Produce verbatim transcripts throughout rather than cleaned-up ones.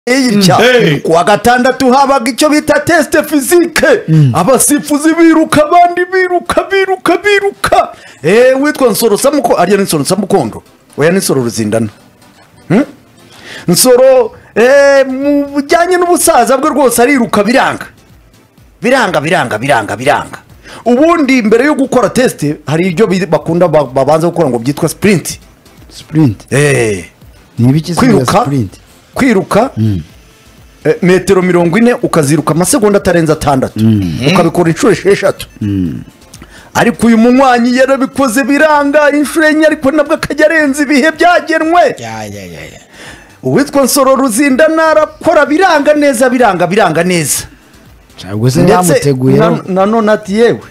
iyicya kuwa gatandatu habaga icyo bita test physique abasifuzi biruka abandi biruka biruka biruka eh witwa Nsoro Samuko ariya ni Nsoro Samukondo oya ni Nsoro Ruzindana hm Nsoro eh mu bujyanye n'ubusaza bwe rwose ariruka biranga biranga biranga biranga biranga ubundi mbere yo gukora test hari ibyo bakunda babanza gukora ngo byitwa sprint sprint eh nibiki kwiruka sprint kwiruka mm. e, metero mirongo ine ukaziruka amasegonda atarenza atandatu mm. ukabikora inshuro esheshatu mm. ariko uyu munywanyi yarabikoze biranga inshuro enye ariko nabwo akajya arenza ibihe byagenwe ya ya ya ya uwitwa Nsoro Ruzindana arakora biranga neza biranga biranga neza cyangwa se yamuteguye na none ati yewe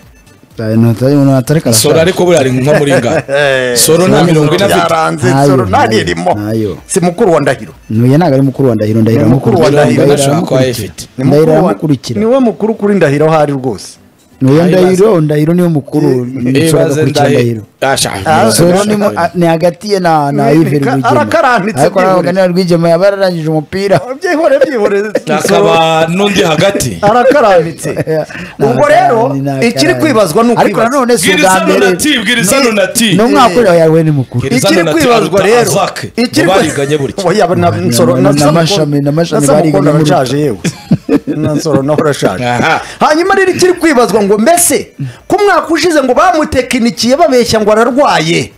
Soro ariko buri ari nko muri nga Soro na mirongo ine afite Soro nari rimo si mukuru wa Ndahiro nuye naga ari mukuru wa Ndahiro Ndahiro mukuru wa Ndahiro ashaka afite ni we mukuru kuri Ndahiro hari rwose nuye Ndahiro Ndahiro niwe mukuru nibaze Ndahiro Soro ni hagati ye na na Iver Rwigema arakarantitse ariko naganira Rwigema yabararangije umupira byihore byihore akaba nundi hagati arakarantitse ubwo rero ikiri kwibazwa nuko ariko nanone si ugambere bwirizano nati no mwakora yawe ni mukuru ikiri kwibazwa rero ikiri bariganye buryo oya na Nsoro na mashami na mashami bariganye buryo yewe na Nsoro naho rashaje hanyuma rero ikiri kwibazwa ngo mbese ko mwaka ushize ngo bamutekinikiye babeshya ngo ararwaye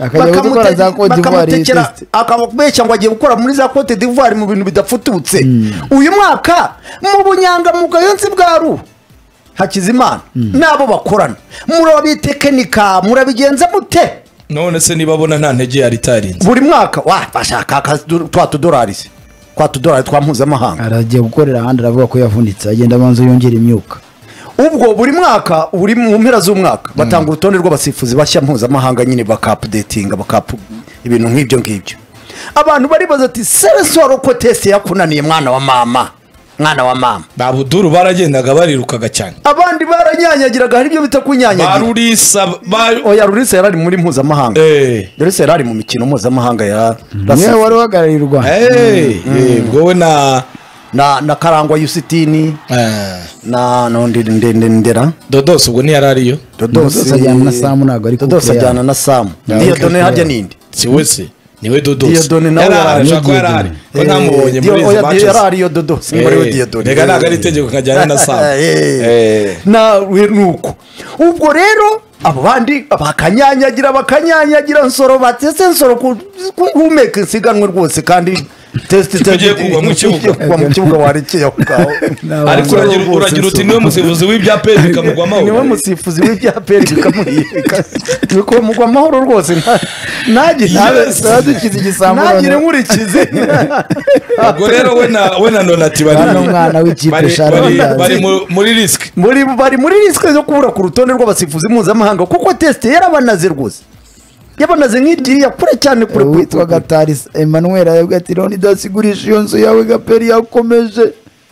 bakamutekera akabeshya ngo agiye gukora muri za Cote d'Ivoire mu bintu bidafututse uyu mwaka mu bunyangamugayo nzi bwaru Hakizimana nabo bakorana murabitekinika murabigenza mute none se nibabona nta ntege yari tarinze buri mwaka wa bashaka twa tudolari kwa tudolari twa mpuzamahanga aragiye gukorera ahandi aravuga ko yavunitse agenda abanza yongera imyuka ubwo buri mwaka uri mu mpera z'umwaka batanga urutonde rw'abasifuzi bashya mpuzamahanga nyine bakapudetinga bakapu ibintu nk'ibyo ngibyo abantu bari baza ati Soro ko test yakunaniye mwana wa mama mwana wa mama babuduru baragendaga barirukaga cyane abandi baranyanyagiraga hari ibyo bita kunyanyagira barurisa oya rurisa yarari muri mpuzamahanga eh rurisa yarari mu mikino mpuzamahanga ya niwe wari wagarirwa eh bwowe na na na Karangwa Yusitini eh na nondi ndende ndera Dodos ubwo ni yarariyo Dodos ajyana na Samu nago ariko Dodos ajyana na Samu iyo done harya nindi si wese niwe Dodos iyo done nawe yarari ko ntamubonye muri izo matches yarari iyo Dodos muri we iyo done rega naga ritegeko kajyana na Samu eh na nuko ubwo rero abo bandi abakanyanyagira bakanyanyagira Nsoro batese Nsoro kumeka siganwe rwose kandi test tugiye kugwa mu kibuga kugwa mu kibuga warekeye aho ariko uragira uragira uti niwe musifuzi w'ibyaperi bikamugwa amahoro niwe musifuzi w'ibyaperi bikamurika niko mugwa amahoro rwose naje turadukiza igisambo naje nkurikize ubwo rero we na we na Nonati bari umwana w'ikipe Sharonda bari muri risk muri bari muri risk zo kubura ku rutonde rw'abasifuzi mpuzamahanga kuko test yarabanaze rwose yabanaze nk'igiriya kure cyane kure witwa Gatari Emmanuel yabwiye ati Roni dasigurisha iyo nzu yawe Gaperi yakomeje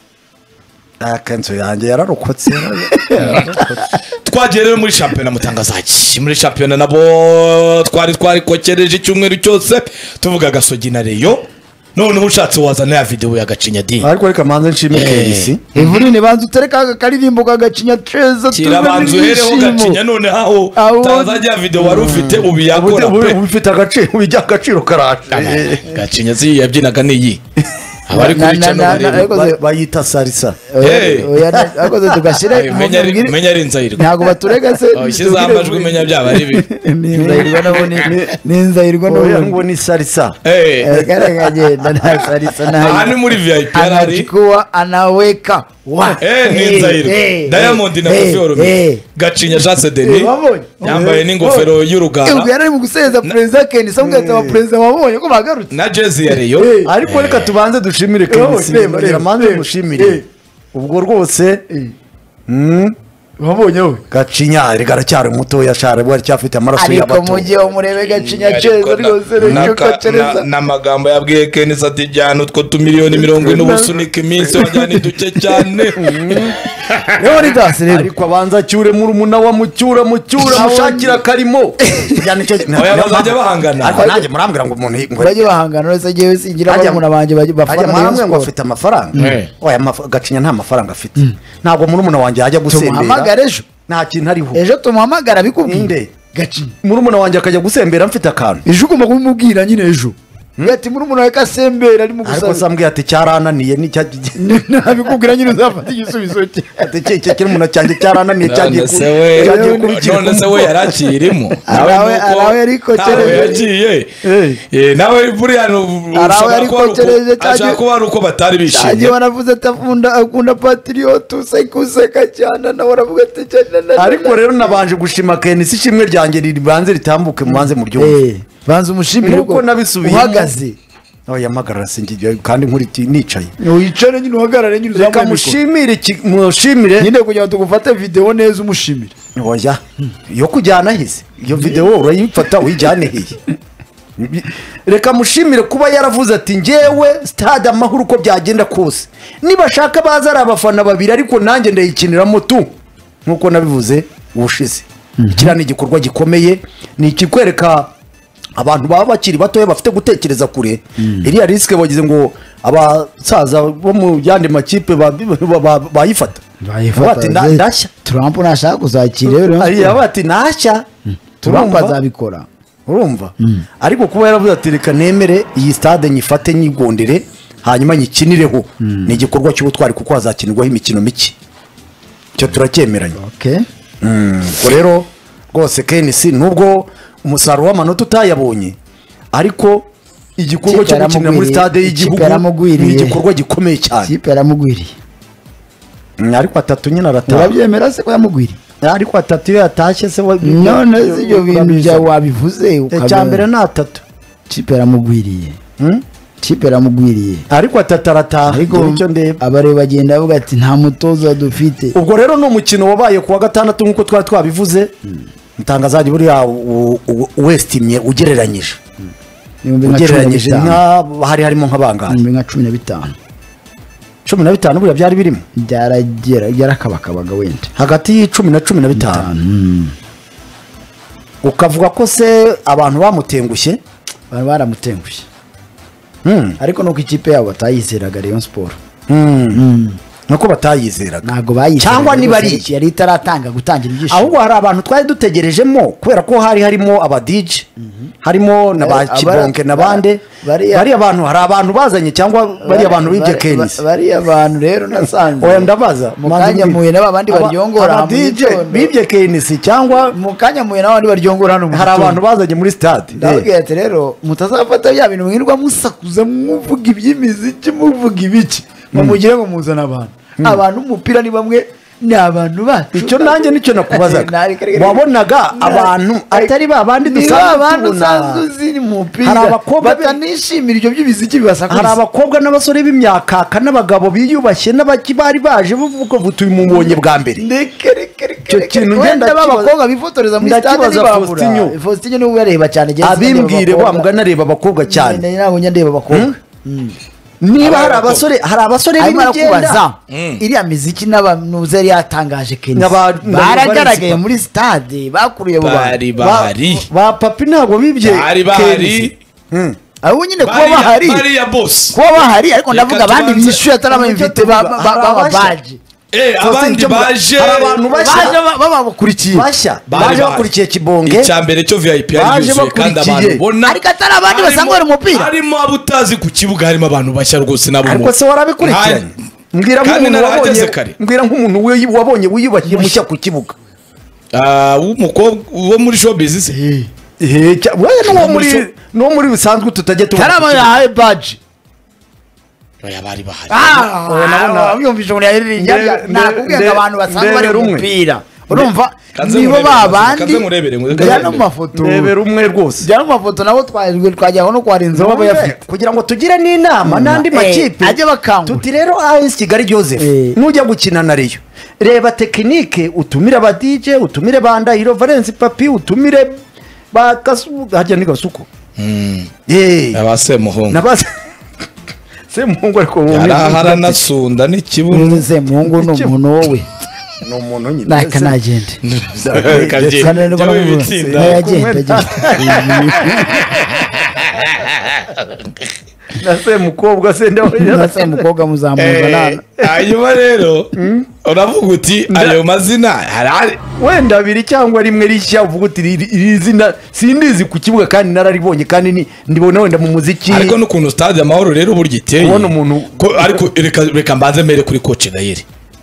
akanzo yanjye yararokotse twagiye rero muri championnat mutangazaji muri championnat nabo twari twari kokereje icyumweru cyose tuvuga Gasogi na Reyo none ushatse wazana ya video ya Gacinya di ariko reka manze nshime Kelisi Evurine banze utereka karirimbo ka Gacinya treza turabanze hereho Gacinya none haho tazajya video wari ufite ubiyakora pe ubifite agace ubijya agaciro karaje Gacinya zi yabyinaga niyi abari kuri channel bayita Salsa oya akoze tugashire menya ari Nzayirwa ntago baturega se ishyize amajwi menya byaba ari bi ni Nzayirwa nabo ni Nzayirwa no ngo ni Salsa eh garagaje na Salsa na hani muri V I P ari anachukua anaweka wa eh ni Nzayirwa Diamond na Kofero Gacinya Jase Denis yambaye n'ingofero y'urugara ubwo yari mu guseza president Ken samwe ata president wabonye ko bagarutse na Jesse ya Reyo ariko reka tubanze dushimire Kelisi reka manze mushimire ubwo rwose mm wabonye we Gacinya rega aracyari mutoya share bwari cyafite amaraso ariko y'abato mujye umurebe Gacinya ceza rwose rero n'amagambo yabwiye Kenisa ati jyana utwo tumiliyoni mirongo ine ubusunike iminsi wajyana iduke cyane rero ni dasi rero ariko abanza cyure muri umuna wa mucyura mucyura mushakira karimo cyane cyo oya bazajya bahangana ariko nanjye murambwira ngo umuntu ngo bajye bahangana rwose giye singira abamuna banje bafana namwe ngo afite amafaranga oya Gacinya nta mafaranga afite ntabwo muri umuna wanjye ajya gusembera tumuhamagara ejo nta kintu ariho ejo tumuhamagara bikubwire Gacinya muri umuna wanjye akajya gusembera mfite akantu ejo ugomba kubimubwira nyine ejo ati muri umuna weka sembera ari mu ariko sambwiye ati cyarananiye ni cya nabikubwira nyine uzafata igisubizo cye ati cye cye kiri umuntu cyanjye cyarananiye cyagiye cyagiye kubikira none se we yarakirimo arawe arawe ariko cyereje yagiye eh nawe buri hano arawe ariko cyereje cyagiye kuba ari uko batari bishimye cyagiye baravuze atafunda akunda patriote usekuseka cyane nawe aravuga ati cyane ariko rero nabanje gushima Kenisi ishimwe ryanjye ribanze ritambuke mubanze mu ryumve banza umushimire uko nabisubiye uhagaze aho yamagarara singiye kandi nkuri nicaye wicare nyine uhagarare nyine reka mushimire mushimire nyine kugira ngo tugufate video neza umushimire oya yo kujyana hise iyo video urayifata uyijyane hiye reka mushimire kuba yaravuze ati ngewe stade amahoro uko byagenda kose nibashaka baza ari abafana babiri ariko nanjye ndayikiniramo tu nkuko nabivuze ubushize kirana igikorwa gikomeye ni ikikwereka abantu baba bakiri batoya bafite gutekereza kure iriya riske bagize ngo abasaza bo mu yandi makipe bayifata bati ndashya Trump nashaka kuzakira rero ariya bati nashya Trump azabikora urumva ariko kuba yaravuze ati reka nemere iyi stade nyifate nyigondere hanyuma nyikinireho ni igikorwa cy'ubutwari kuko hazakinirwaho imikino mike cyo turacyemeranya okay ko rero rwose Kenisi nubwo umusaruro w'amanota utayabonye ariko igikorwa cyo gukinira muri stade y'igihugu ni igikorwa gikomeye cyane kipe yaramugwiriye ariko atatu nyine arataha urabyemera se ko yamugwiriye ariko atatu iyo yatashye se none ibyo bintu bya wabivuze cya mbere ni atatu kipe yaramugwiriye kipe yaramugwiriye ariko atatu arataha ariko icyo ndeba abareba bagenda bavuga ati nta mutoza dufite ubwo rero ni umukino wabaye kuwa gatandatu nk'uko twari twabivuze mutangazaji buriya westimye ugereranyije ugereranyije hari harimo nk'abangana nka cumi na bitanu cumi na bitanu buriya byari birimo byaragera byarakabakabaga wenda hagati y'icumi na cumi na bitanu ukavuga ko se abantu bamutengushye bari baramutengushye ariko nuko ikipe yabo batayizeraga Rayon Sport nuko batayizeraga ntago bayizeraga cyangwa niba ari yari itaratanga gutangira ibyishimo ahubwo hari abantu twari dutegerejemo kubera ko hari harimo aba D J harimo na ba Kibonke nabande bari abantu hari abantu bazanye cyangwa bari abantu bibye Kenisi bari abantu rero nasanze oya ndabaza mukanya muye n'abandi baryongora aba D J bibye Kenisi cyangwa mukanya muye n'abandi baryongora hano hari abantu bazanye muri stade ndabwiye ati rero mutazafata bya bintu mwirwa musakuza muvuga iby'imiziki muvuga ibiki mumugire ngo muzana abantu abantu umupira ni bamwe ni abantu bacu icyo nanjye nicyo nakubazaga wabonaga abantu atari ba bandi dusanzwe tubona hari abakobwa batanishimira ibyo by'ibiziki bibasakuza hari abakobwa n'abasore b'imyakaka n'abagabo biyubashye n'abaki bari baje bavuga ngo tuyi mubonye bwa mbere icyo kintu ngenda b'abakobwa bifotoreza muri stade ntibabura Faustin niwe yareba cyane abimbwire wa mbwa nareba abakobwa cyane ntabwo njya ndeba abakobwa niba hari abasore hari abasore b'imigenda iriya miziki n'abanuze yari yatangaje Kenisi baragaragaye muri stade bakuruye abo bari bahari ba papi ntabwo bibye bari bahari abo nyine kuba bahari kuba bahari ariko ndavuga abandi bishyuye atari abamvite bababaje abandi baje abantu baje babakurikiye bashya baje bakurikiye Kibonge icya mbere cyo V I P yari yuzuye kandi abantu bona ariko atari abandi basanga bari umupira harimo abutazi ku kibuga harimo abantu bashya rwose nabo ariko se warabikurikiranye mbwira nk'umuntu wabonye mbwira nk'umuntu wabonye wiyubakiye mushya ku kibuga ah umukobwa wo muri showbiz se eh wewe no muri no muri bisanzwe tutajye tubona haraba ya badge oya bari bahari ah nabona byumvise ngo yari nakubwiye abantu basanzwe bari umupira urumva Kaze nibo murebere, babandi kaze murebere, kaze njyana mu murebere. mafoto rebera umwe rwose njyana mu mafoto nabo twajwe twajyaho no kwarinza baba yafite kugira ngo tugire n'inama n'andi Eh, makipe ajye bakangura. tuti rero A S Kigali Joseph Eh. nujya gukina na Rayon reba tekinike utumire ba D J utumire ba Ndahiro Valence Papi utumire ba Kasu hajya ni Gasuku eh abasemuhungu nabaze se muhungu ariko wowe yarahara nasunda n'ikibuno uze muhungu ni umuntu wowe ni umuntu nyine naka nagende Kagiye. sananirwa Jya no wibitsinda. yagenda na se mukobwa se ndawe nase umukobwa muzamuza nana hanyuma rero uravuga uti ayo mazina harari wenda abiri cyangwa rimwe rishya uvuga uti iri iri zina sindizi ku kibuga kandi nararibonye kandi ni ndibona wenda mu muziki ariko n'ukuntu stade amahoro rero burya iteye Kubona umuntu- ko ariko reka reka mbanze mere kuri coach Gayeri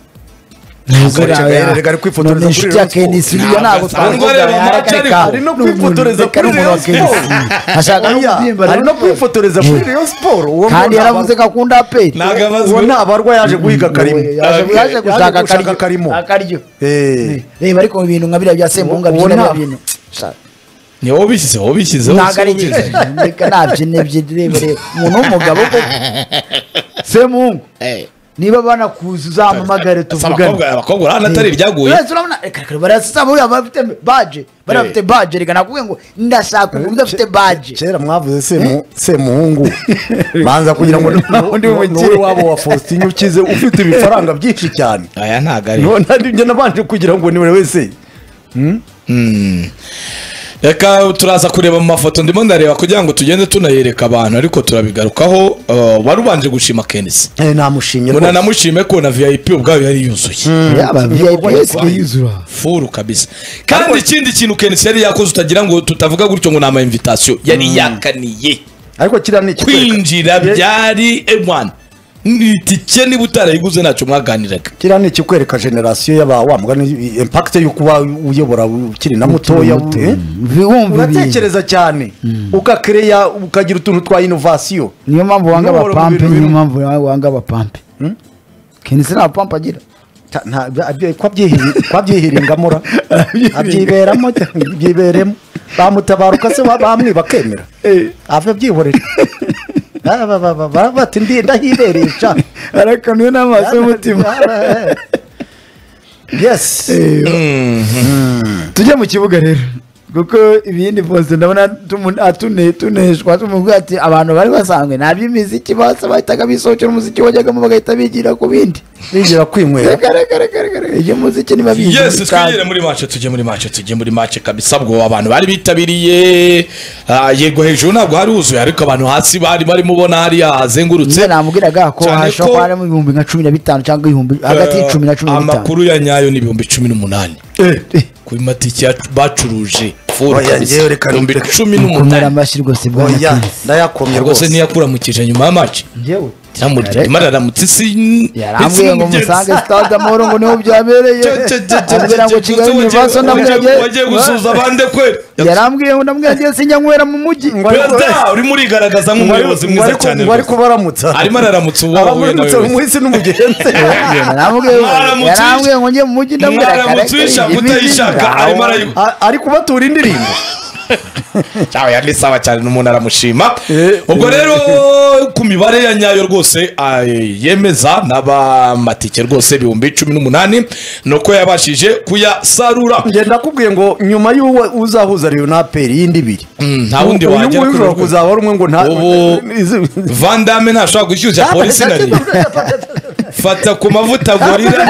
ari kwifotoreza kuri inshuti ya Rayon kenisi Sport. iyo ntabwo Ntabwo twavuga areba match ariko. Ari no kwifotoreza kuri Rayon Sport. ashaka no Oya, kubyimba ari no kwifotoreza kuri Rayon Sport uwo kandi yaravuze ko akunda aperi ntago abazwe uwo ntabarwa yaje guhiga karimo yaje yaje gushaka gushaka akaryo karimo. akaryo Eh. reba ariko mu bintu nka biriya bya semunga Uwo byina nta- bintu ni wowe ubishyize wowe ubishyizeho ntabwo ari si wowe byiza ubishyize. reka nabyine byirebe reba umuntu w'umugabo ko semungu Eh, niba banakuza uzampamagare si tuvugane abakobwa abakobwa urabona atari iryaguye Uretse urabona reka reka barasaba buriya bafite baje bari bafite baje reka nakubwiye ngo ndashaka umuntu udafite baje kera mwavuze semu semuhungu banza kugira ngo Undi n'uwe mukire. wabo wa Faustin ukize ufite ibifaranga byinshi cyane aya ntago ari none njye nabanje kugira ngo ni buri wese Hmm. reka turaza kureba mu mafoto ndimo ndareba kugira ngo tugende tunayereka abantu ariko turabigarukaho uh, wari ubanje gushima Kenisi eh namushimye mbona rwose. namushime ko na V I P ubwayo yari yuzuye yaba V I P yese yuzura furu kabisa kandi ikindi kintu Kenisi yari yakoze utagira ngo tutavuga gutyo ngo ni ama invitation yari yakaniye ariko kiriya ni ikikwereka- kwinjira byari ewan ni itike niba utarayiguze ntacyo mwaganiraga kiriya ni ikikwereka generasiyo y'aba wa mugani impact yo kuba uyobora ukiri na mutoya eh? wumva ibintu uratekereza cyane ugakereya ukagira utuntu twa innovation niyo mpamvu wanga N'uhora mu abapampe bintu niyo bimwe. mpamvu wanga abapampe kenisi nta bapampe agira Ta- nta- abye- ko abyihiri- ko abyihiringamura abyiberamo byiberemo bamutabaruka se ba- bamwe bakemera ave byihorera Ba- ba- ba- ba- ba- bati ndi ndahiberesha arakanuye n'amaso y'umutima yes tujye mu kibuga rero kuko ibindi bose ndabona tumu- atune tuneshwa tumubwira ati abantu bari basanzwe nta by'imiziki bose bahitaga bisohokera umuziki wajyagamo bagahita bigira ku bindi bigira kwinywera reka reka reka reka reka ibyo muziki niba bizi yes muri twigire stade. muri match tujye muri match tujye muri match kabisa bwo abantu bari bitabiriye ah, yego hejuru ntabwo hari huzuye ariko abantu hasi bari barimo ubona hari hazengurutse Njye namubwiraga ko Cyane hashobora ko- kuba harimo ibihumbi nka cumi na bitanu cyangwa ibihumbi hagati y'icumi na cumi na bitanu amakuru ya nyayo ni ibihumbi cumi n'umunani kuri matike yacu bacuruje furu Oya, kabisa njyewe reka ibihumbi reka- cumi kumera n'umunani amashyi rwose bwa oya Kenisi ndayakomye rwose rwose niyakuramukije nyuma y'amaci njyewe ndimo araramutse isi yarambwiye ngo musange stade amahoro ngo niho byabereye ambwira ngo kigali univaso ndamwiragiye wagiye gusuza abandi kweli yarambwiye ngo ndamwiragiye sinjya nywera mu mujyi perezida urimo urigaragaza nk'umuyobozi mwiza cyane bari rwose. kubaramutsa arimo araramutsa uwo wahuye nawe abamuramutsa wese umuhisi n'umugenzi yarambwiye Mwaramutse yarambwiye ngo njye mu mujyi ndamwira mwaramutse uyishaka utayishaka arimo arayiba A- ari kubatura indirimbo cyawe yari sawa cyane n'umuntu aramushima Eh, ubwo rero ku mibare ya nyayo rwose ah, yemeza n'abamatike rwose ibihumbi cumi n'umunani nuko yabashije kuyasarura ngenda ndakubwiye ngo nyuma y'uwo uzahuza Rayon na A P R y'indi ibiri Mm, nta wundi uyu wagera nguyu kuri ushobora urwo kuzaba ari umwe ngo nta Ubu- Van Damme ntashobora gushyushya polisi na riyo fata ku mavuta gorira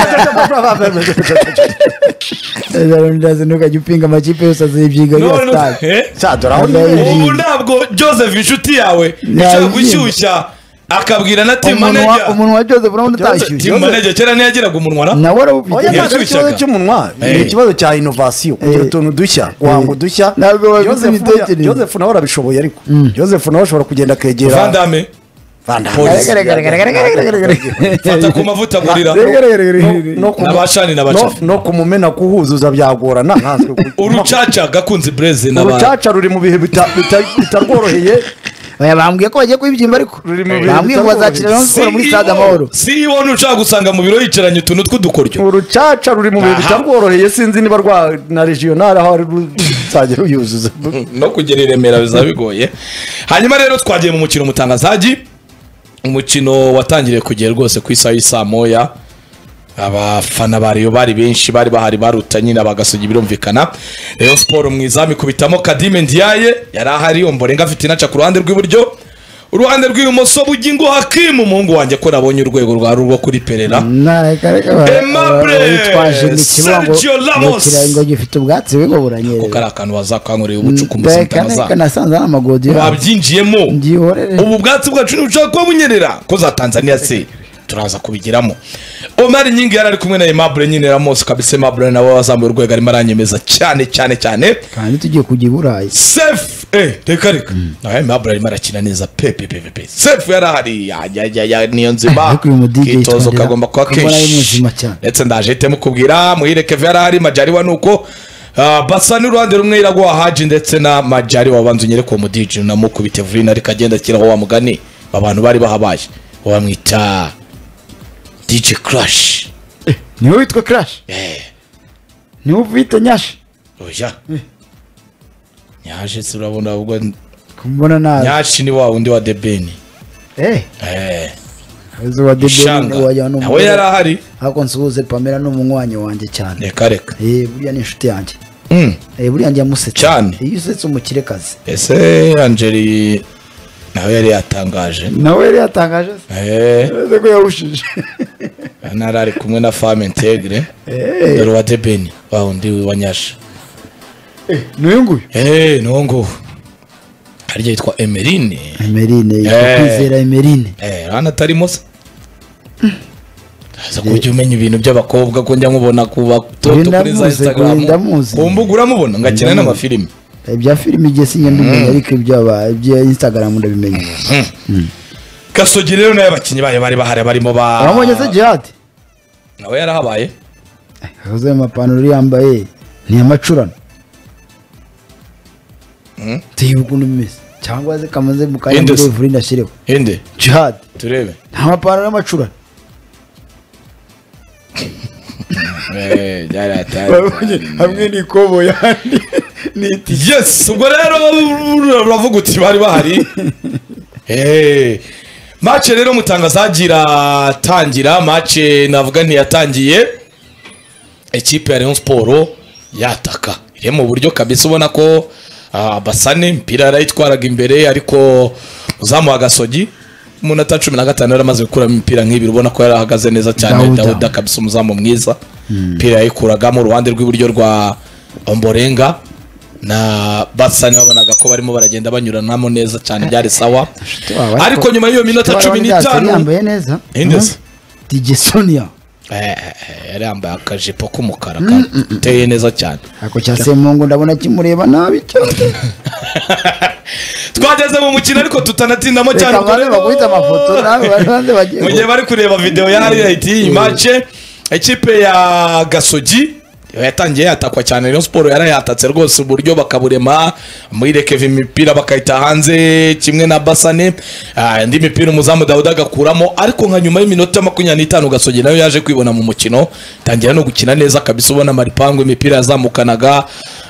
ndazi ntukajya upinga amakipe yose azibyiga No, ya no, stade eh? cyadora aho Ndayi- ni ubu ntabwo Joseph inshuti yawe Nayibyimba. ishaka gushyushya akabwira na team umuntu wa- manager umuntu wa Joseph urabona utashyushye team manager kera ntiyagiraga umunwa na nawe oya arawufite ntabwo ari ikibazo Yashyushyaga. cy'umunwa ni Eh. ikibazo cya innovation kugira utuntu dushya guhanga udushya Ntabwo bafite Joseph imitekerereze. Joseph nawe arabishoboye ariko Joseph nawe ashobora kugenda akegera Van Damme Van Damme. Polisi. Garagara. fata ku mavuta gorira No kumu- N'abashani n'abacafi. no- no kumumena kuhuzuza byagorana nkanswe ku- urucaca gakunze breze n'abantu urucaca ruri mu bihe bita- bita- bitarworoheye Oya bambwiye ko bagiye kuyibyimba ariko Ruri mu bintu bambwiye ngo bazakira Rayon Sport muri stade Amahoro si ibona ushaka gusanga mu biro yicaranye utuntu tw'udukoryo urucaca ruri mu bintu Aha. bitarworoheye sinzi niba rwa na regional aho ari ruzajya ruyuzuza no kugera i Remera bizaba bigoye hanyuma rero twagiye mu mukino mutangazaji umukino watangiriye kugera rwose ku isaha y'isaa moya abafana bariyo bari benshi bari bahari baruta nyine abagasogi birumvikana Rayon Sport mu izamu ikubitamo Kadime Ndiaye yari ahari Ombolenga afite inaca ku ruhande rw'iburyo uruhande rw'ibumoso Bugingo Hakim umuhungu wanjye ko nabonye urwego rwa rwo kuri Perera Aimable, Sergio Ramos. ngo gifite ubwatsi bwo buranyerera ko kari akantu bazakankoreye ubucuku musanze nasanze n'amagodi wabyinjiyemo ngihorere ubu bwatsi bwacu ntushaka kuba bunyerera ko za Tanzania se turaza kubigiramo Omar Nyingi yari ari kumwe na Aimable nyine Ramos kabisa Aimable nawe wazamuye urwego arimo aranyemeza cyane cyane cyane kandi tugiye kujya i Burayi Safe eh reka reka nawe Aimable arimo arakina neza pepe pepe pepe Safe yari ahari ya ya ya ya niyo nzima ariko uyu mu D J kitozo kagomba kuba kenshi muzima cyane ndetse ndaje temu kubwira muhire Kevin yari ahari Majari wa nuko Uh, basa n'uruhande rumwe iragwa Haji ndetse na Majari wabanze unyere ko mu D J namukubite Vurina ariko agenda akiraho wa mugani abantu bari bahabaye wamwita D J Crash niwe witwa Crash eh niwe uvita Nyashi oya Nyashi surabona ubwo kumbona nawe Nyashi ni wa undi wa Debeni eh eh azo wa Debeni wajya no nawe yari ahari ako nsuhuze Pamela n'umunywanyi wanjye cyane reka reka eh buriya ni inshuti yanjye mm eh buriya njya musetse cyane iyo usetse umukirekazi ese Angeli nawe yari yatangaje nawe yari yatangaje eh ese ko yarushije narari kumwe na Femme Integre eh dore wa Debeni wa undi wa Nyashi eh nuyu nguyu eh nongo harya yitwa Emerine Emerine Eh. kwizera Emerine eh rana tarimo se aza kujya umenya ibintu by'abakobwa ko njya nkubona kuba toto kuri za Instagram ndamuzi kumbugura mubona ngakina n'amafilimi ibya filimi igihe sinyenda umenya ariko ibyaba ibya Instagram ndabimenya Gasogi rero nayo abakinnyi bayo bari bahari barimo ba wamubonye se Jihad nawe yarahabaye akoze amapantaro yambaye ni amacurano Mm. tibu ukuntu bimeze cyangwa ze kamaze mu kanya Inde se? muri Vurina shireho inde Jihad turebe nta mapantaro y'amacurano eh byari atari hamwe n'ikobo yandi n'iti yes ubwo rero uravuga uti bari bahari eh match rero mutangazagira tangira match navuga ntiyatangiye equipe ya Rayon Sport yataka iri mu buryo kabisa ubona ko uh, Basane mpira yarayitwaraga imbere ariko uzamu wa Gasogi umunota cumi na gatanu yaramaze gukura imipira nk'ibiri ubona ko yarahagaze neza cyane Dawuda. Dawuda kabisa umuzamu mwiza mpira yayikuragamo uruhande rw'iburyo rwa Ombolenga na Basane babonaga ko barimo baragenda banyuranamo neza cyane byari sawa ariko nyuma y'iyo minota cumi n'itanu yambaye neza inde se D J Sonia eh yari yambaye akajipo k'umukara kateye neza cyane ako cya Semungu ndabona kimureba nabi cyane twageze mu mukino ariko tutanatindamo cyane reka bane baguhita amafoto nawe baranze bagiye mu gihe bari kureba video ya highlight iyi match equipe ya Gasogi yatangiye yatakwa cyane Rayon Sport yarayatatse rwose uburyo bakaburema muri Kevin imipira bakayita hanze kimwe na Basane indi mipira umuzamu Dawuda agakuramo ariko nka nyuma y'iminota makumyabiri n'itanu Gasogi nayo yaje kwibona mu mukino tangira no gukina neza kabisa ubona Maripango imipira yazamukanaga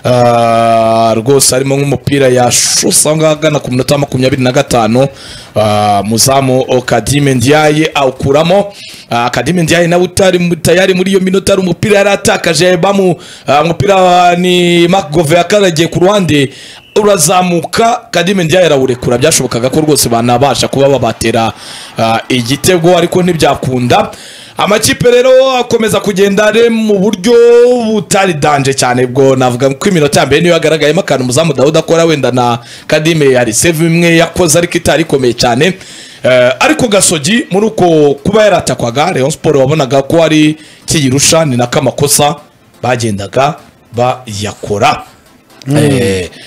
rwose harimo nk'umupira yashusha ngagana ku minota makumyabiri na gatanu muzamu Kadime Ndiaye awukuramo Kadime Ndiaye nawe utari tayari muri iyo minota ari umupira yaratakaje bamu umupira ni Mark Gove yakaragiye ku ruhande urazamuka Kadime Ndiaye arawurekura byashobokaga ko rwose banabasha kuba babatera igitego ariko ntibyakunda amakipe rero akomeza kugenda re mu buryo butari danje cyane bwo navuga ko iminota ya mbere niyo yagaragayemo akantu umuzamu Dawuda akora wenda na Kadime yari save imwe yakoze ariko itari ikomeye cyane ariko Gasogi muri uko kuba yaratakwaga Rayon Sport wabonaga ko ari kiyirusha ni nakamakosa bagendaga bayakora eh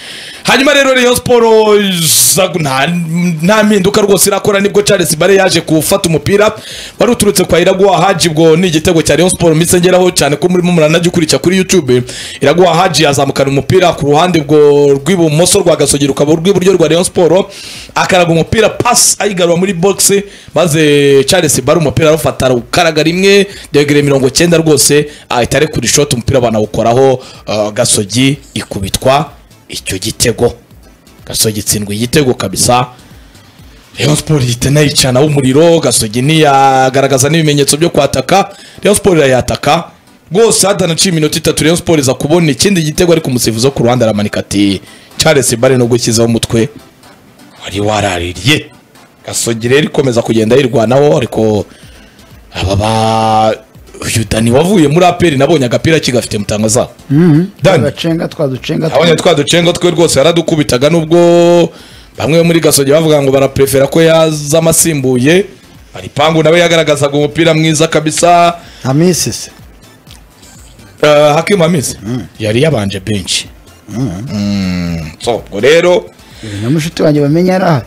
hanyuma rero Rayon Sport nta nta mpinduka rwose irakora nibwo Charles Bare yaje gufata umupira wari uturutse kwa Iraguha Haji bwo ni igitego cya Rayon Sport misengeraho cyane ko muri muranagikurica kuri YouTube. Iraguha Haji yazamukana umupira ku ruhande bwo rw'ibumoso rwa Gasogi rukaba rw'iburyo rwa Rayon Sport akaraga umupira pass ayigarura muri box maze Charles Bare umupira arufata ukaraga rimwe degre mirongo cyenda rwose ahita ari kuri shot umupira banawukoraho uh, Gasogi ikubitwa icyo gitego. Gasogi tsindwa igitego kabisa. Rayon Sport yitena yicana umuriro. Gasogi ni yagaragaza n'ibimenyetso byo kwataka. Rayon Sport yataka rwose hadana cumi minota itatu Rayon Sport za kubona ikindi gitego ariko umusifuzo ku ruhande aramanika ati Charles Bare no gukizaho umutwe wari waraririye. Gasogi rero ikomeza kugenda yirwanaho ariko aba uyu Dani wavuye muri aperi nabonye agapira kigafite mutangaza. Mhm. Dani Gacenga twaducenga. abonye twaducenga twe rwose yaradukubitaga nubwo bamwe muri Gasogi bavuga ngo baraprefera ko yaza amasimbuye. Ari pangu nawe yagaragazaga umupira mwiza kabisa. Hamisi se Uh, Hakim Hamisi mm. yari yabanje bench. Mm. Mm. So rero namushuti wanjye bamenya arahari.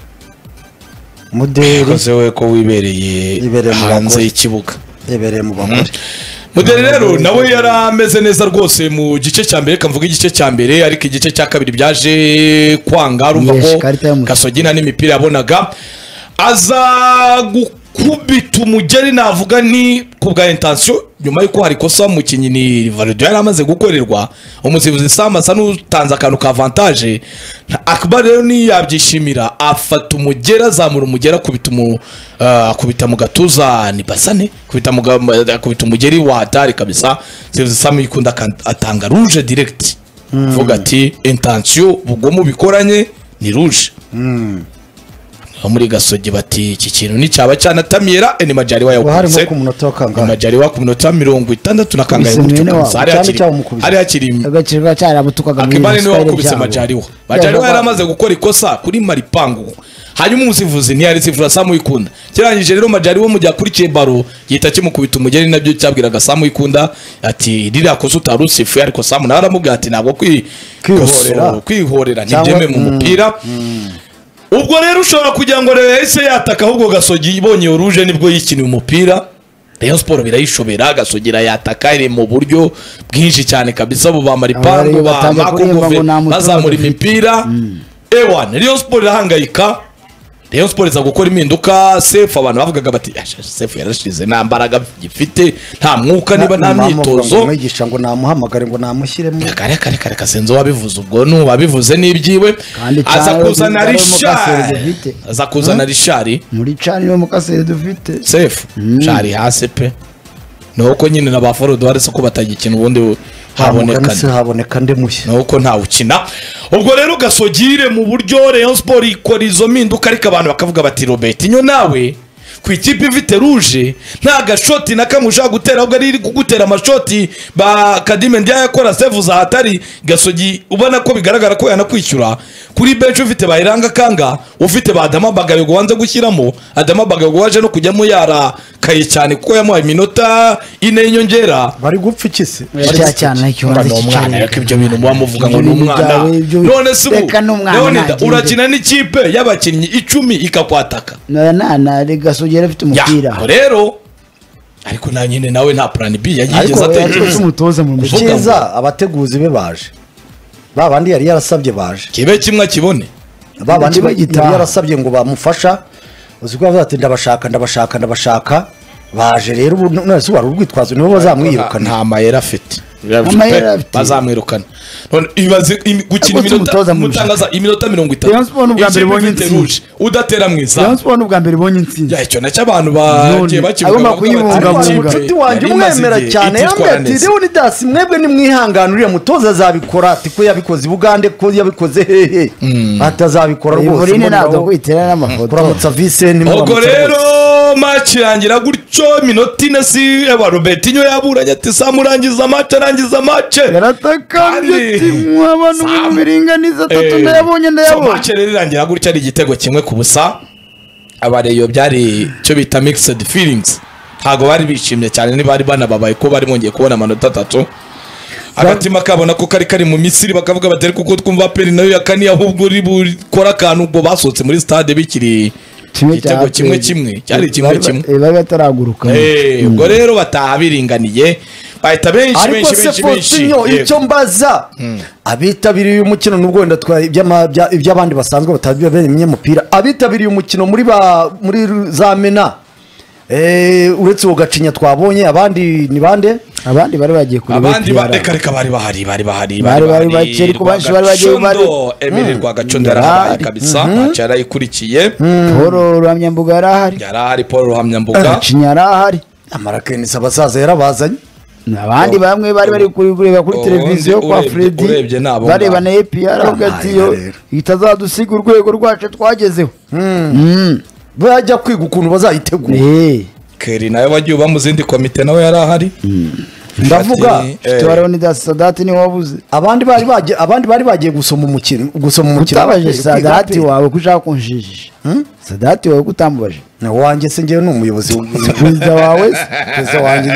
Muderi koze we ko wibereye hanze y'ikibuga. Ibereye mu bagore. Muderi rero nawe yarameze neza rwose mu gice cya mbere kamvuga igice cya mbere ariko igice cya kabiri byaje kwanga arumva ko Gasogi na n'imipira yabonaga aza gukubita umugeri navuga ni kubwa intention nyuma yuko hari kosa mukinyi ni Valdo yari amaze gukorerwa umusifuzi Sam asa n'utanze akantu ka avantage. Akbar rero ni yabyishimira afata umugera zamura umugera kubita mu akubita mu gatuza ni Basane kubita mu kubita umugeri wa hatari kabisa. Sifuzi Sam yikunda atanga rouge direct vuga ati intention bugomo bikoranye ni rouge. Mm. muri Gasogi bati iki kintu ni cyaba cyanatamira eni Majari wa yakubise ku munota wa kangahe Majari wa ku munota mirongo itandatu na kangahe ari hakiri ari hakiri agacirwa cyarabutukaga muri Akibari ni wakubise Majari wa Majari wa yaramaze gukora ikosa kuri Maripangu hanyuma umusifuzi ntiyari sifura Samu Ikunda kirangije rero Majari wo mujya kuri Kebaro yita kimukubita umugeri nabyo cyabwiraga Samu Ikunda ati rira kosa utarusifu ariko Samu nawe aramubwira ati ntabwo kwihorera kwihorera ntibyeme mu mupira. Ubwo rero ushobora kugira ngo rero ese yataka ahubwo Gasogi ibonye oruje nibwo yikiniye umupira. Rayon Sport birayishobera Gasogi yataka iri mu buryo bwinshi cyane kabisa bo ba Maripangu ba Makongove bazamura imipira. Ewan Rayon Sport irahangayika. Rayon Sport za gukora impinduka Sefu abantu bavugaga bati Sefu yarashize nta mbaraga gifite nta mwuka niba nta myitozo mwigisha ngo namuhamagare ngo namushyiremo kare kare kare kasenzo wabivuze ubwo no wabivuze nibyiwe aza kuzana Rishari aza kuzana Rishari muri cani no mukasere dufite Sefu Rishari hase pe nuko nyine nabaforo duharese ko batagikina ubundi haboneka haboneka nde mushya nuko nta ukina. Ubwo rero Gasogire mu buryo Rayon Sport ikora izo mpinduka ariko abantu bakavuga bati Robert inyo nawe ku ikipe ifite rouge nta gashoti nakamusha gutera ahubwo ari kugutera amashoti ba Kadime Ndia yakora save za hatari. Gasogi ubona ko bigaragara ko yanakwishyura kuri bench ufite bayiranga kanga ufite ba Adama Bagayogo wanze gushyiramo Adama Bagayogo waje no kujyamo yara kaye cyane kuko yamuhaye iminota ine y'inyongera bari gupfa ikise cyane cyane ikibanza cyane ariko ibyo bintu mubamuvuga ngo n'umwana none se none urakina n'ikipe y'abakinnyi icumi ikakwataka na na Gasogi afite umupira rero ariko na nyine nawe nta plan B yagigeze atekereza umutoza mu mukiza abateguzi be baje babandi yari yarasabye baje kibe kimwe kibone babandi yari yarasabye ngo bamufasha uziko bavuga ati ndabashaka ndabashaka ndabashaka baje rero none se wari urwitwazo nibo bazamwirukana nta mayera afite bazamwirukana none ibaze gukina iminota mutangaza iminota mirongo itatu Rayon Sport ubwa mbere bonye intsinzi udatera mwiza Rayon Sport ubwa mbere bonye intsinzi ya cyo nacyo abantu bagiye bakivuga inshuti wanjye umwemera cyane yambwiye ati Leonidas mwebwe nimwihangana uriya mutoza azabikora ati ko yabikoze Bugande ko yabikoze hehe atazabikora rwose ntabwo kwitera n'amafoto kuramutsa Vice ni ubwo rero match irangira gutyo minota ine si eba Robertinho yaburanye ati samurangiza match arangiza match yaratakambye ati mwabana umubiringaniza tatu ndayabonye ndayabonye match rero irangira gutyo ari igitego kimwe ku busa. Abareyo byari cyo bita mixed feelings ntago bari bishimye cyane ni bari banababaye ko bari mongeye kubona amanota atatu agatima kabona ko kari kari mu Misiri bakavuga batari kuko twumva peri nayo yakani ahubwo uri bukora akantu ubwo basohotse muri stade bikiri igitego kimwe kimwe cyari kimwe kimwe bari bataraguruka eh ubwo rero bataha biringaniye bahita benshi benshi benshi benshi icyo mbaza abitabiriye uyu mukino nubwo wenda twa iby'abandi basanzwe batabimenye umupira abitabiriye umukino muri ba muri za Mena eh uretse uwo gacinya twabonye abandi ni bande abandi bari bagiye kuri abandi badeka reka bari bahari bari bahari bari bari bakiri ko baje bari bagiye bari emererwa gacondo yarahari kabisa acara ikurikiye Paul Ruhamyambuga yarahari yarahari Paul Ruhamyambuga gacinya yarahari amarakeni sabasaza yarabazanye abandi bamwe bari bari kureba kuri televiziyo kwa Freddy bareba na A P R hagatiyo itazadusiga urwego rwacu twagezeho bajya kwiga ukuntu bazayitegura eh Keri nawe wagiye uba mu zindi komite nawe yarahari ndavuga Tuwaroni da Sadati ni wabuze abandi bari bagiye abandi bari bagiye gusoma umukino gusoma umukino utabaje Sadati wawe kushaka kunjijije Sadati wawe kutambaje na wanjye se ngewe n'umuyobozi perezida wawe perezida wanjye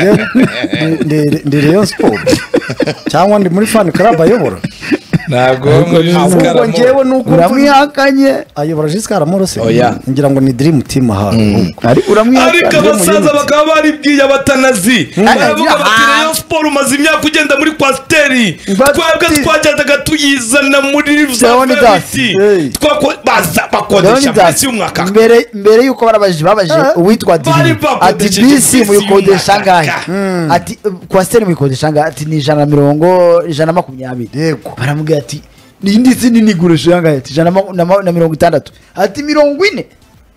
ngewe ndi Rayon Sport cyangwa ndi muri fan club ayobora ntago muri Giscard ngewe nuko uramwihakanye ayobora Giscard Morose oya ngira ngo ni dream team aha ari uramwihakanye ariko abasaza bakaba baribwiye abatanazi baravuga bati Rayon Sport umaze imyaka ugenda muri kwasteri twebwe twajyaga tuyizana muri Zaviti twako baza bakodesha bisi umwaka mbere mbere yuko barabaje babaje uwitwa Diri ati bisi muyikodesha ngahe ati kwasteri muyikodesha ngahe ati ni ijana na mirongo ijana na makumyabiri yego baramubwira ati nindi sini nigurisha yangahe ati ijana na mirongo itandatu ati mirongo ine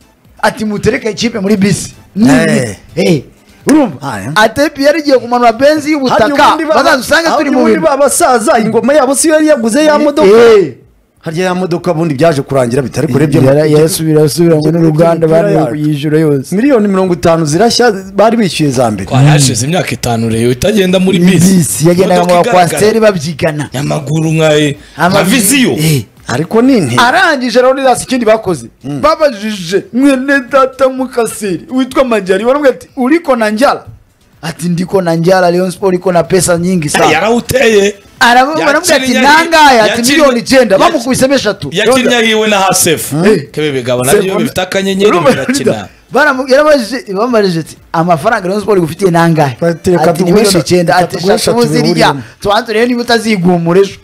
ati mutereka ikipe muri bisi eh eh urumva ate Pierre igiye kumanura benzi y'ubutaka bazadusanga turi mu bintu babasaza ingoma yabo si yari yaguze ya modoka harya ya modoka bundi byaje kurangira bitari kurebye yasubira yasubira ngo n'uruganda bari kuyijura yose miliyoni mirongo itanu zirashya bari bishyuye za mbere twashize imyaka itanu rero itagenda muri bisi yagendaga mu kwasteri babyigana yamaguru nkaye ama viziyo ariko nini arangije rero ndasi ikindi bakoze babajije mwene data mukasiri witwa Manjari baramubwira ati uriko na njala ati ndiko na njala Rayon Sport iko na pesa nyingi sana yarawuteye baramubwira ati nangaya ati miliyoni icyenda bamukubisemo eshatu yakinya hiwe na Hasef kebe bigabana ryo bifite akanyenyeri birakina baramubwira bamubajije ati amafaranga Rayon Sport gufitiye nangahe ati ni miliyoni icyenda ati eshatu ziriya twanze rero niba utazigumura ejo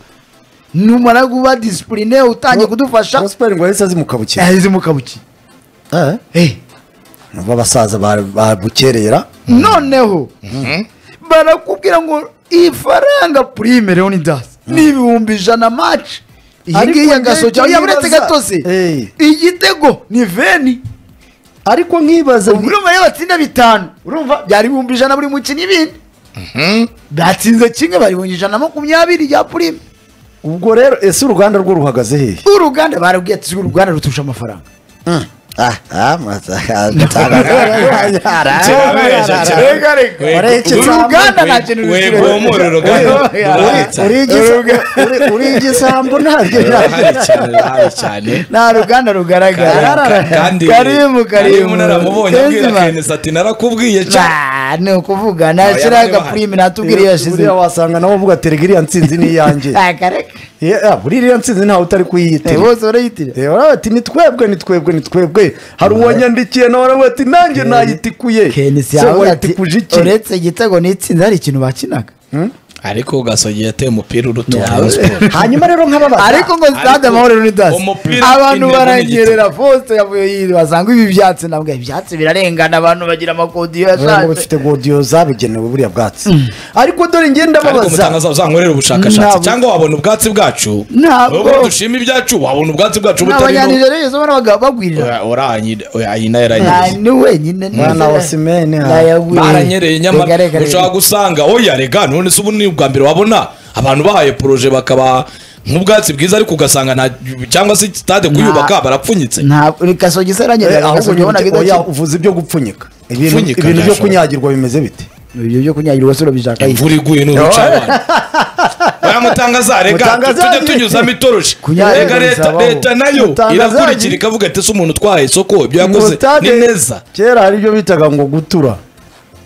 numara kuba discipline utangiye kudufasha Prosper ngo yahise azimukabukira azimukabukira eh eh babasaza babukerera noneho barakubwira ngo ifaranga prime Leonidas n'ibihumbi ijana match iyi ya gasoja yaburetse gatose igitego ni veni ariko nkibaza urumva yabatsinda bitanu urumva byari ibihumbi ijana buri mukino ibindi batsinze kimwe bari ibihumbi ijana na makumyabiri ya prime ubwo rero ese uruganda rwo ruhagaze hehe uruganda barubwiye ati uruganda rutusha amafaranga ah ah mataka uruganda nta kintu uri igisambo ntabyo nta ruganda rugaragara karimu karimu naramubonye abwira Kenesi ati narakubwiye cyane ukuvuga nashyiraga prime natubwiriye yashize uriya wasanga nawe uvuga ati iriya ntsinzi ni iyanjye uriya ntsinzi ntawe utari kuyitira bose barayitira bati ni twebwe ni twebwe ni twebwe hari uwanyandikiye nawe aravuga ati nanjye nayitikuye Kenesi yawe ati uretse igitego n'itsinzi hari ikintu bakinaga ariko Gasogi yateye umupira urutuye Sport hanyuma rero nk'ababa ariko ngo stade Amahoro Leonidas abantu baranyerera Faustin yavuye yiri basanga ibi byatsi nabwo ibyatsi birarengana abantu bagira amakodiyo yashaje bafite godiyo zabigenewe buriya bwatsi ariko dore ngenda babaza ariko mutangaza uzankorera ubushakashatsi cyangwa wabona ubwatsi bwacu ntabwo dushima ibyacu wabona ubwatsi bwacu butari no abanyanije zo barabaga bagwirira oranye ayina yaranyeze ni wenyine mwana wa Simene baranyereye nyamara ushaka gusanga oya rega none se ubu ni ubwa mbere wabona abantu bahaye projet bakaba nk'ubwatsi bwiza ariko ugasanga nta cyangwa se stade kuyubaka barapfunyitse nta Gasogi seranyerera ahubwo ubona oya uvuze ibyo gupfunyika ibintu byo kunyagirwa bimeze bite ibyo byo kunyagirwa sura bijaka imvura iguye n'uruca abana baramutangaza rega tujye tunyuzamo itoroshi rega leta leta nayo irakurikira ikavuga ati se umuntu twaye isoko ibyo yakoze ni neza kera hari ibyo bitaga ngo gutura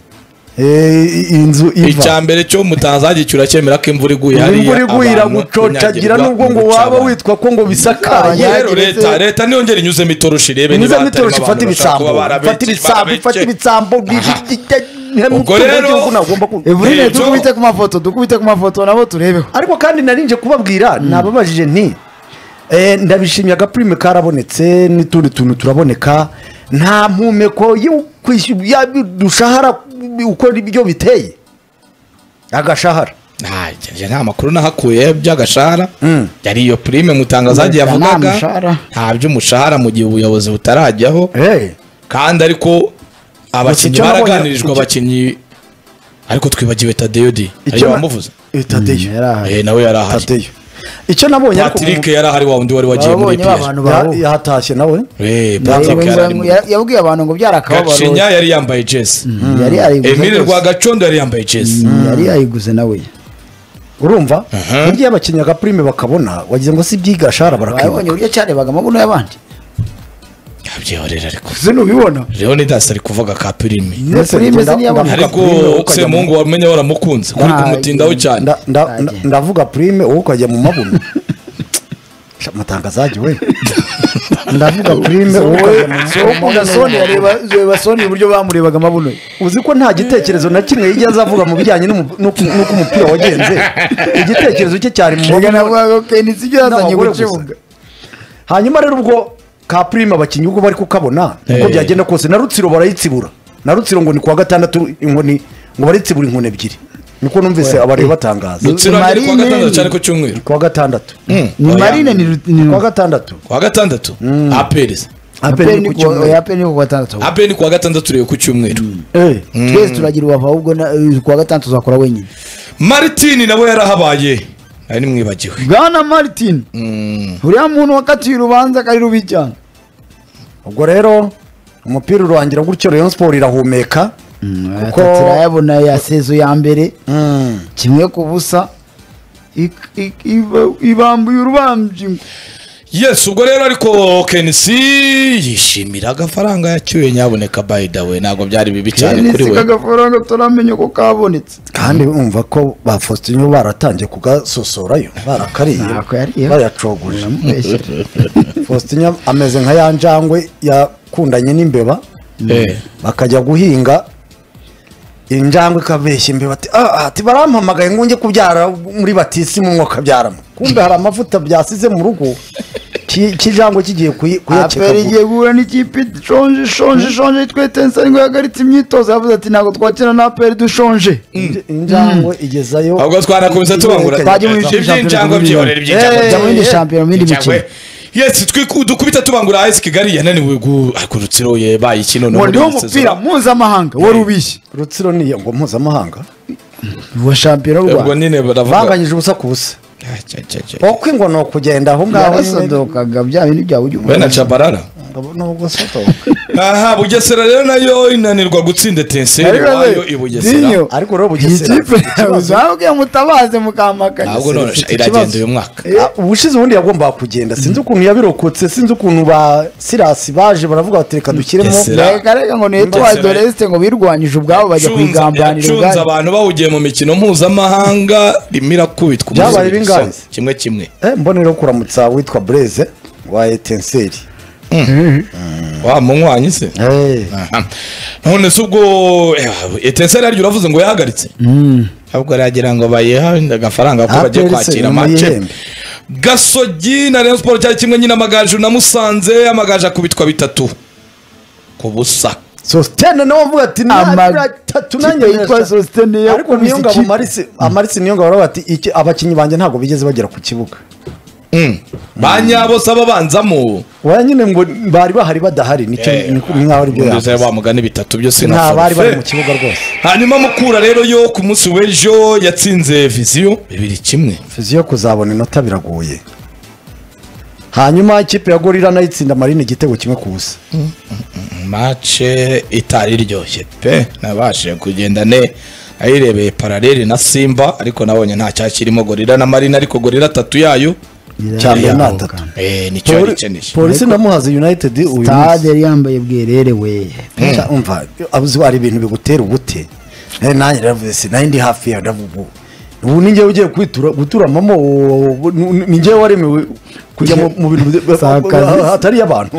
Eh, inzu iva icyambere cyo mutanzaje cyuracyemera ko imvura iguye hari imvura iguye iragucocagira nubwo ngo waba witwa ko ngo bisakaye rero leta leta niyo ngeri inyuzemo itoroshi rebe niba inyuzemo itoroshi ifata ibisambo ifata ibisambo ifata ibisambo ubwo rero Evrine dukubite ku mafoto dukubite ku mafoto nabo turebeho ariko kandi narinje kubabwira nababajije nti eh ndabishimye agaprime karabonetse n'itundi tuntu turaboneka nta mpumeko y'ukwishyura dushahara uko ibyo biteye agashahara nta nta makuru nahakuye by'agashahara yari iyo prime mutangazaje yavugaga nta by'umushahara mu gihe ubuyobozi butarajyaho kandi ariko abakinnyi baraganirijwe abakinnyi ariko twibagiwe Tadeyo di ayo bamuvuze Tadeyo eh nawe yarahari icyo nabonye Patrick yarahari wa undi wari wagiye muri P S yahatashye nawe eh Patrick yabwiye abantu ngo byarakababaro Gacinya yari yambaye jersey yari ayiguze Emile Rwagacondo yari yambaye jersey yari ayiguze nawe urumva burya abakinnyi agaprime bakabona wagize ngo si byigashara barakabona babonye burya cyane bagamabuno y'abandi yabyihorera ariko zino bibona Leonidas ari kuvuga ka prime prime zini y'abandi ariko se mungu wamenye waramukunze kuri kumutindaho cyane ndavuga prime uwo ukajya mu mabuno mutangazaje we ndavuga prime uwo ukunda Sony yareba zeba Sony uburyo bamurebaga amabuno uzi ko nta gitekerezo na kimwe yigeze avuga mu bijyanye n'uko umupira wagenze igitekerezo cye cyari mu mabuno navuga okay ni sibyo yazanye gucibuga hanyuma rero ubwo ka prime abakinnyi ubwo bari kukabona uko byagenda kose na Rutsiro barayitsibura na Rutsiro ngo ni kwa gatandatu inkoni ngo baritsibura inkoni ebyiri niko numvise abari batangaza Rutsiro ari kwa gatandatu cyane ko cyumweru kwa gatandatu ni Marine ni kwa gatandatu kwa gatandatu Aperes Aperi ni kwa Aperi ni kwa gatandatu Aperi ni kwa gatandatu rero ku cyumweru eh twese turagira ubava ahubwo kwa gatandatu uzakora wenyine Martin nawe yarahabaye ari nimwibagiwe Bwana Martin uriya muntu wakatiye urubanza kari rubi cyane ubwo rero umupira urangira gutyo Rayon Sport irahumeka kuko turayabona ya sezo ya mbere kimwe ku busa ibambuye urubambye yes ubwo rero ariko Kenisi yishimira agafaranga yacyuye nyaboneka by the way ntago byari bibi cyane kuri we Kenisi agafaranga turamenye ko kabonetse kandi umva ko ba Faustin baratangiye kugasosorayo barakariye bayacoguje Faustin ameze nka yanjangwe yakundanye n'imbeba bakajya guhinga injangwe kabeshye imbeba ati ah ati barampamagaye ngo nge kubyara muri batisi mu mwaka byaramo kumbe hari amavuta byasize mu rugo kijangwe kigiye kuyaceka Aperi giye gura n'ikipe shonje shonje shonje twetense ngo yagaritse imyitozo yavuze ati nago twakira na Aperi dushonje injangwe igezayo ahubwo twarakubise tubangura twaje muri injangwe byihorera iby'injangwe muri champion muri mikino yes twikudukubita tubangura A S Kigali yananiwe ku Rutsiro ye bayi kino no muri umupira mpuzamahanga wari ubishye Rutsiro ni ngo mpuzamahanga wa champion rwa ubwo nyine baravuga banganyije ubusa ku busa okwe ngo no kugenda aho ngaho yasodokaga bya bintu bya ujye bena Chabarara nubwo sotoka aha Bugesera rero nayo inanirwa gutsinda Tenseri wayo ibugesera ariko rero Bugesera uzabwe mutabaze mukamakanya ahubwo none iragenda uyu mwaka ubushize ubundi yagomba kugenda sinzi ukuntu yabirokotse sinzi ukuntu ba Silas baje baravuga batereka dukiremo reka ngo ne Etoile de l'Est ngo birwanyije ubwabo bajya kwigambanira ubwabo abantu bawugiye mu mikino mpuzamahanga rimira kubitwa byabaye bingahe kimwe kimwe eh mbonero kuramutsa witwa Blaise wa Etenseri wa munywanyi se none se ubwo Etenseri aryo uravuze ngo yahagaritse ahubwo aragira ngo bayeha agafaranga ko bagiye kwakira match Gasogi na Rayon Sport cyari kimwe nyina Amagaju na Musanze Amagaju akubitwa bitatu ku busa Sostene no mvuga ati tatu nanjye yitwa Sostene ariko niyo ngabo Marisi Amarisi niyo ngabo bati iki abakinyi banje ntago bigeze bagera ku kibuga banyabo saba banzamo waya nyine ngo bari bahari badahari nicyo ni nkaho ari byo yavuze bamugana bitatu byo sina nta bari bari mu kibuga rwose hanyuma Mukura rero yo ku munsi w'ejo yatsinze Vision bibiri kimwe Vision kuzabona inota biragoye hanyuma ikipe ya Gorilla nayo itsinda Marine igitego kimwe ku busa match itari iryoshye pe nabashije kugenda ne ayirebeye parallel na Simba ariko nabonye nta cyakirimo Gorilla na Marine ariko Gorilla tatu yayo cyane natatu eh nicyo aricenisha Police na Muhazi United uyu stade yambaye bwerere we umva abuzi ari ibintu bigutera ubute eh nanjye ndavuze si nari ndi hafi ya ndavuga ubu ninjye ugiye kwitura gutura mama ninjye waremewe kujya mu bintu hatari y'abantu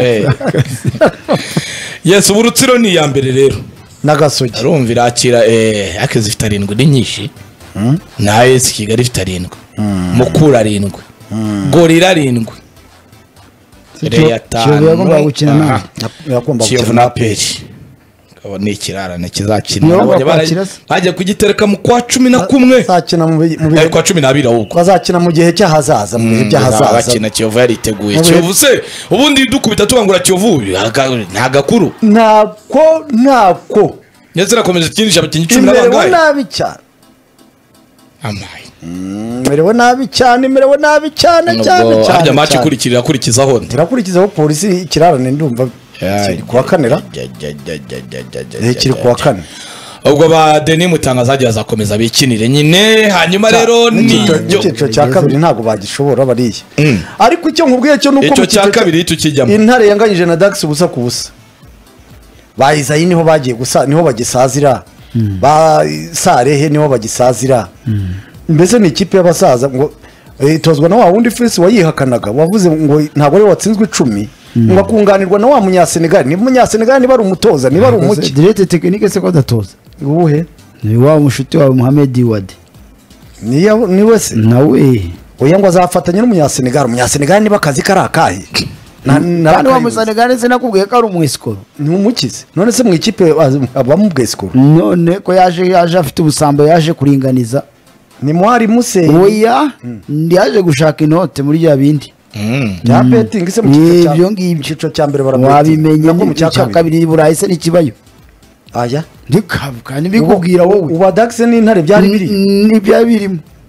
yes ubu Rutsiro ni ya mbere rero n'Agasogi arumva irakira eh akeze ifite arindwi ni nyinshi na A S Kigali ifite arindwi Mukura arindwi Gorira arindwi Reya tanu yagomba gukina na yakomba Kiyovu na Peri ni ikirarane kizakina bajya kugitereka mu kwa cumi na kumwe zakina mu bihe kwa cumi n'abiri ahubwo bazakina mu gihe cy'ahazaza mu gihe cy'ahazaza bakina Kiyovu yariteguye Kiyovu se ubundi dukubita tubangura Kiyovu nta gakuru ntako ntako ndetse rakomeje kinisha abakinnyi cumi na bangahe merewe nabi cyane amaye merewe nabi cyane merewe nabi cyane cyane cyane harya match ikurikirira kurikizaho ndirakurikizaho polisi ikirarane ndumva kiri kuwa kanera kiri kuwa kane ubwo ba Denis Mutangaza agiye azakomeza bikinire nyine hanyuma rero ni cyo cya kabiri ntago bagishobora bariye ariko icyo nkubwiye cyo nuko icyo cya kabiri tukijyamo Intare yanganyije na Dax ubusa ku busa bayizayi niho bagiye gusa niho bagisazira ba Sarehe niho bagisazira mbese ni ikipe y'abasaza ngo itozwa na wa wundi Fils wayihakanaga wavuze ngo ntabwo ari watsinzwe icumi ngo akunganirwa na wa munyasenegal ni munyasenegal niba ari umutoza niba ari umuki direct technique se ko datoza ubuhe ni wa mushuti wa Mohamed Wade ni ni wese nawe oya ngo azafatanya n'umunyasenegal umunyasenegal niba akazi karakahe nani wa musenegal se nakubwiye ko ari umwesikoro ni umukize none se mu ikipe abamubwesikoro none ko yaje yaje afite ubusambo yaje kuringaniza ni mwari muse oya ndi yaje gushaka inote muri ya bindi ya betting se mu cyiciro cya mbere barabimenya mu cya kabiri burayi se n'ikibayo aya ndikabuka nibikubwira wowe uba Dax n'Intare byari biri ni byari birimo